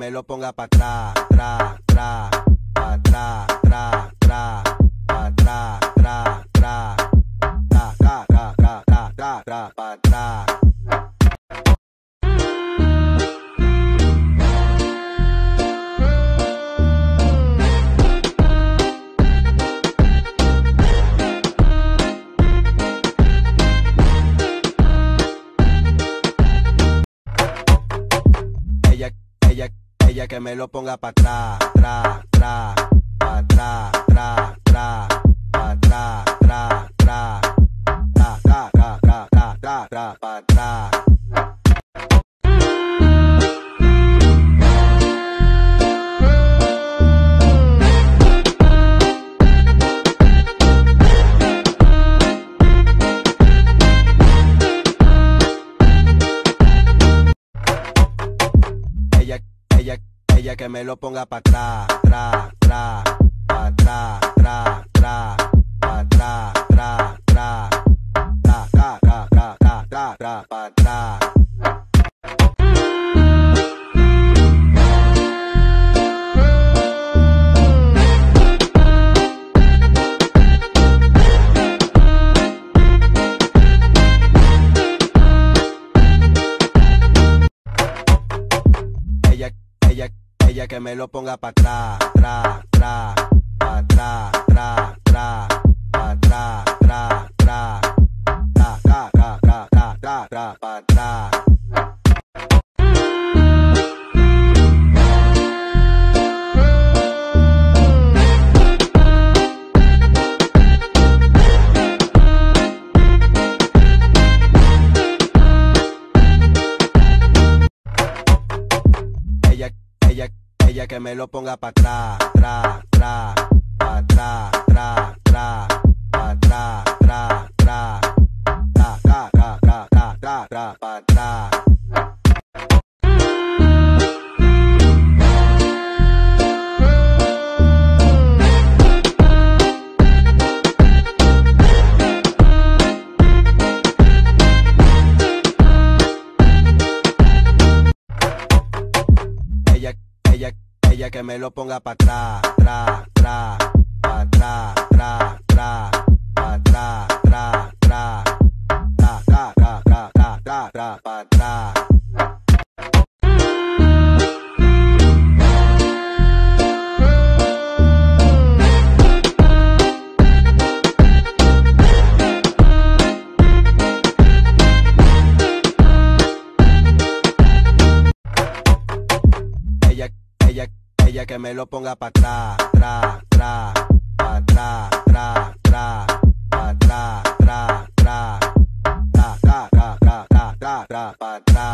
me lo ponga pa' atrás, tra, tra, pa' atrás, tra, tra, pa' atrás, tra, tra, tra, tra, tra, tra, tra, tra, tra, pa' atrás. Ella que me lo ponga pa' atrás, tra, tra, pa' atrás, tra, tra, pa' atrás, tra, tra, tra, tra, tra, tra, tra, tra, tra, pa' atrás. Ella que me lo ponga pa' atrás, tra, tra, pa' atrás, tra, tra, pa' atrás, tra, tra, tra, tra, tra, tra, tra, tra, tra, pa' atrás. Ella que me lo ponga pa' atrás, tra, tra, pa' atrás, tra, tra, pa' atrás, tra, tra, tra, tra, tra, tra, tra, tra, tra, pa' atrás. Ella que me lo ponga pa' atrás, tra, tra, pa' atrás, tra, tra, pa' atrás, tra, tra, tra, tra, tra, tra, tra, tra, tra, pa' atrás. Ella que me lo ponga pa' atrás, tra, tra, pa' atrás, tra, tra, pa' atrás, tra, tra, tra, tra, tra, tra, tra, tra, tra, pa' atrás. Ella que me lo ponga pa' atrás, tra, tra, pa' atrás, tra, tra, pa' atrás, tra, tra, tra, tra, tra, tra, tra, tra, pa' atrás.